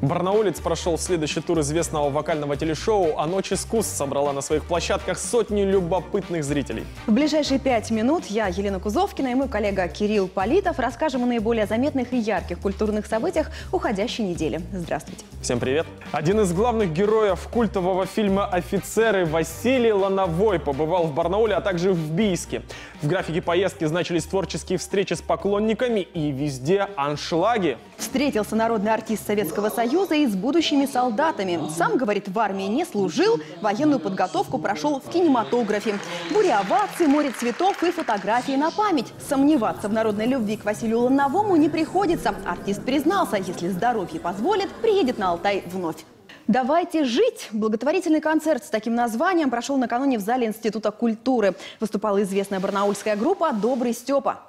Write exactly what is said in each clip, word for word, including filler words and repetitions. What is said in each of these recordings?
Барнаулец прошел следующий тур известного вокального телешоу, а «Ночь искусств» собрала на своих площадках сотни любопытных зрителей. В ближайшие пять минут я, Елена Кузовкина, и мой коллега Кирилл Политов расскажем о наиболее заметных и ярких культурных событиях уходящей недели. Здравствуйте. Всем привет. Один из главных героев культового фильма «Офицеры» Василий Лановой побывал в Барнауле, а также в Бийске. В графике поездки значились творческие встречи с поклонниками и везде аншлаги. Встретился народный артист Советского Союза и с будущими солдатами. Сам, говорит, в армии не служил, военную подготовку прошел в кинематографе. Буря оваций, море цветов и фотографии на память. Сомневаться в народной любви к Василию Лановому не приходится. Артист признался, если здоровье позволит, приедет на Алтай вновь. «Давайте жить». Благотворительный концерт с таким названием прошел накануне в зале Института культуры. Выступала известная барнаульская группа «Добрый Степа».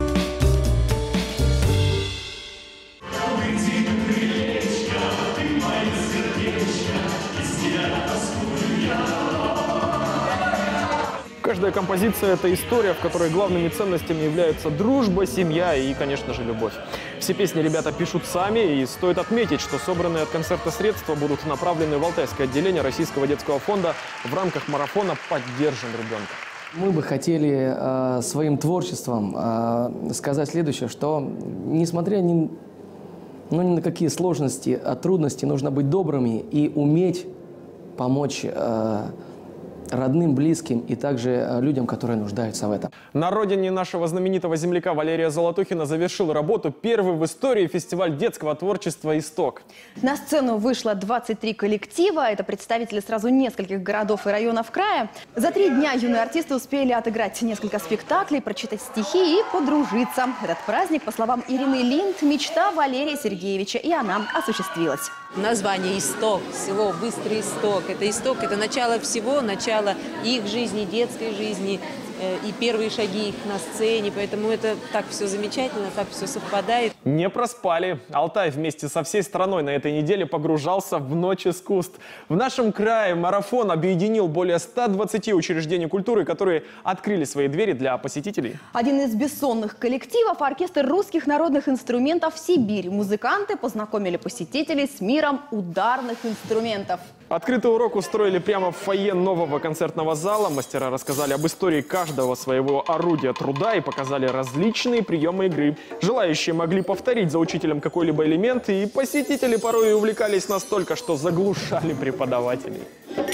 Каждая композиция – это история, в которой главными ценностями являются дружба, семья и, конечно же, любовь. Все песни ребята пишут сами, и стоит отметить, что собранные от концерта средства будут направлены в Алтайское отделение Российского детского фонда в рамках марафона «Поддержим ребенка». Мы бы хотели э, своим творчеством э, сказать следующее, что несмотря ни, ну, ни на какие сложности, а трудности, нужно быть добрыми и уметь помочь э, родным, близким и также людям, которые нуждаются в этом. На родине нашего знаменитого земляка Валерия Золотухина завершил работу первый в истории фестиваль детского творчества «Исток». На сцену вышло двадцать три коллектива. Это представители сразу нескольких городов и районов края. За три дня юные артисты успели отыграть несколько спектаклей, прочитать стихи и подружиться. Этот праздник, по словам Ирины Линд, мечта Валерия Сергеевича, и она осуществилась. Название «Исток», село Быстрый Исток. Это исток, это начало всего, начало их жизни, детской жизни э, и первые шаги их на сцене. Поэтому это так все замечательно, так все совпадает. Не проспали. Алтай вместе со всей страной на этой неделе погружался в Ночь искусств. В нашем крае марафон объединил более ста двадцати учреждений культуры, которые открыли свои двери для посетителей. Один из бессонных коллективов – оркестр русских народных инструментов «Сибирь». Музыканты познакомили посетителей с миром ударных инструментов. Открытый урок устроили прямо в фойе нового концертного зала. Мастера рассказали об истории каждого своего орудия труда и показали различные приемы игры. Желающие могли повторить за учителем какой-либо элемент, и посетители порой увлекались настолько, что заглушали преподавателей.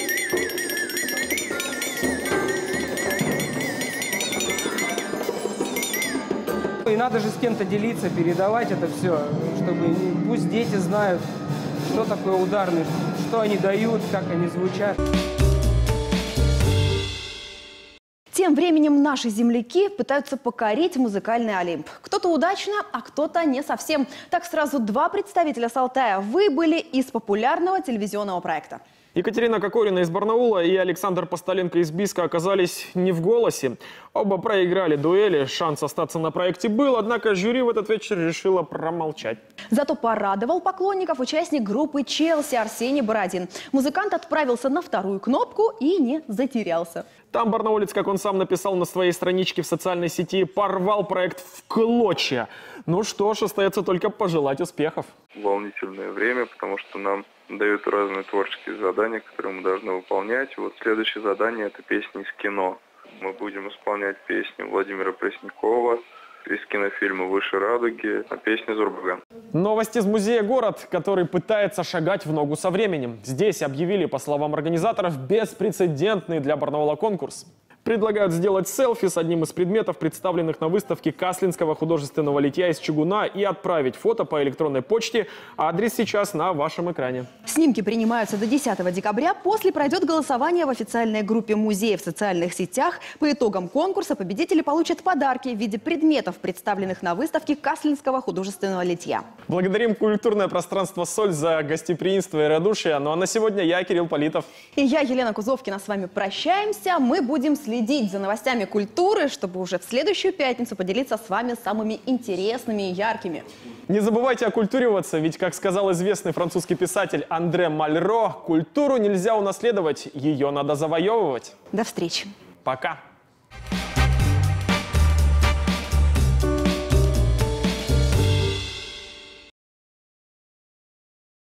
И надо же с кем-то делиться, передавать это все, чтобы пусть дети знают, что такое ударный, что они дают, как они звучат. Тем временем наши земляки пытаются покорить музыкальный Олимп. Кто-то удачно, а кто-то не совсем. Так сразу два представителя с Алтая выбыли из популярного телевизионного проекта. Екатерина Кокорина из Барнаула и Александр Постоленко из Бийска оказались не в голосе. Оба проиграли дуэли, шанс остаться на проекте был, однако жюри в этот вечер решило промолчать. Зато порадовал поклонников участник группы «Челси» Арсений Бородин. Музыкант отправился на вторую кнопку и не затерялся. Там барнаулец, как он сам написал на своей страничке в социальной сети, порвал проект в клочья. Ну что ж, остается только пожелать успехов. Волнительное время, потому что нам дают разные творческие задания, которые мы должны выполнять. Вот следующее задание – это песни из кино. Мы будем исполнять песни Владимира Преснякова из кинофильма «Выше радуги», а песни Зурбаган. Новость из музея «Город», который пытается шагать в ногу со временем. Здесь объявили, по словам организаторов, беспрецедентный для Барнаула конкурс. Предлагают сделать селфи с одним из предметов, представленных на выставке Каслинского художественного литья из чугуна, и отправить фото по электронной почте. Адрес сейчас на вашем экране. Снимки принимаются до десятого декабря. После пройдет голосование в официальной группе музея в социальных сетях. По итогам конкурса победители получат подарки в виде предметов, представленных на выставке Каслинского художественного литья. Благодарим культурное пространство «Соль» за гостеприимство и радушие. Ну а на сегодня я, Кирилл Политов. И я, Елена Кузовкина, с вами прощаемся. Мы будем следить следить за новостями культуры, чтобы уже в следующую пятницу поделиться с вами самыми интересными и яркими. Не забывайте окультуриваться, ведь, как сказал известный французский писатель Андре Мальро, культуру нельзя унаследовать, ее надо завоевывать. До встречи. Пока.